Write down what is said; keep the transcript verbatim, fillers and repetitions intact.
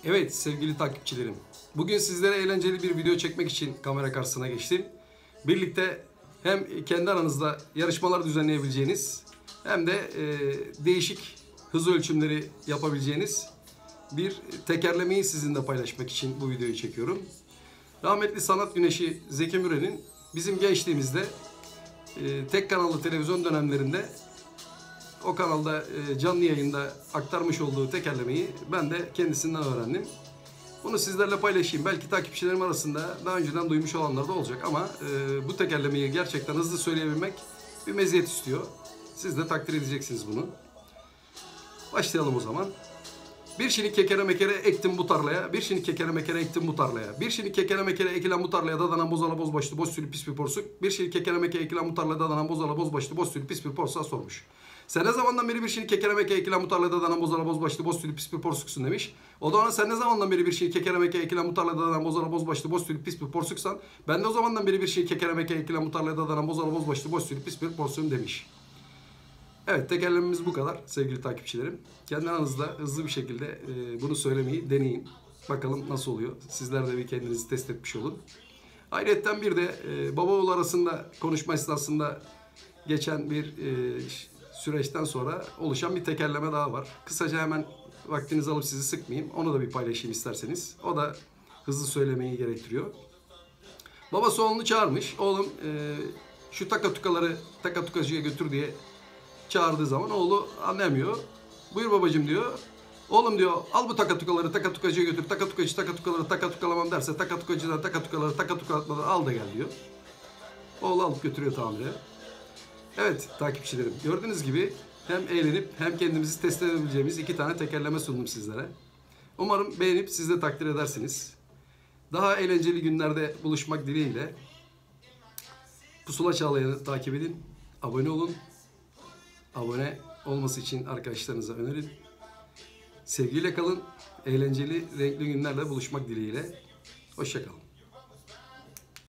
Evet sevgili takipçilerim, bugün sizlere eğlenceli bir video çekmek için kamera karşısına geçtim. Birlikte hem kendi aranızda yarışmalar düzenleyebileceğiniz hem de e, değişik hız ölçümleri yapabileceğiniz bir tekerlemeyi sizinle paylaşmak için bu videoyu çekiyorum. Rahmetli sanat güneşi Zeki Müren'in bizim gençliğimizde e, tek kanallı televizyon dönemlerinde o kanalda e, canlı yayında aktarmış olduğu tekerlemeyi ben de kendisinden öğrendim. Bunu sizlerle paylaşayım. Belki takipçilerim arasında daha önceden duymuş olanlar da olacak ama e, bu tekerlemeyi gerçekten hızlı söyleyebilmek bir meziyet istiyor. Siz de takdir edeceksiniz bunu. Başlayalım o zaman. Bir şinik kekere mekere ektim bu tarlaya, bir şinik kekere mekere ektim bu tarlaya. Bir şinik kekere mekere ekilen bu tarlaya dadanan bozala boz başlı boz sülü pis bir porsuk. Bir şinik kekere mekere ekilen bu tarlaya dadanan bozala boz başlı boz sülü pis bir porsuğa sormuş. Sen ne zamandan beri bir şinik kekere mekere ekilen bu tarlaya dadanan bozala boz başlı boz sülü pis bir porsuksun demiş. O da ona sen ne zamandan beri bir şinik kekere mekere ekilen bu tarlaya dadanan bozala boz başlı boz sülü pis bir porsuksan ben de o zamandan beri bir şinik kekere mekere ekilen bu tarlaya dadanan bozala boz başlı boz sülü pis bir porsuğum demiş. Evet, tekerlememiz bu kadar sevgili takipçilerim. Kendi aranızda hızlı bir şekilde e, bunu söylemeyi deneyin. Bakalım nasıl oluyor. Sizler de bir kendinizi test etmiş olun. Ayrıca bir de e, baba oğul arasında konuşma esnasında geçen bir e, süreçten sonra oluşan bir tekerleme daha var. Kısaca hemen vaktinizi alıp sizi sıkmayayım. Onu da bir paylaşayım isterseniz. O da hızlı söylemeyi gerektiriyor. Babası oğlunu çağırmış. Oğlum e, şu takatukaları takatukacıya götür diye çağırdığı zaman oğlu anlamıyor. Buyur babacığım diyor. Oğlum diyor al bu takatukaları takatukacıya götür. Takatukacı takatukaları takatukalamam derse takatukacıdan takatukaları takatukalatmadan al da gel diyor. Oğlu alıp götürüyor tamire. Evet takipçilerim, gördüğünüz gibi hem eğlenip hem kendimizi test edebileceğimiz iki tane tekerleme sundum sizlere. Umarım beğenip siz de takdir edersiniz. Daha eğlenceli günlerde buluşmak dileğiyle Pusula Çağlayan'ı takip edin, abone olun. Abone olması için arkadaşlarınıza önerin. Sevgiyle kalın, eğlenceli, renkli günlerle buluşmak dileğiyle. Hoşça kalın.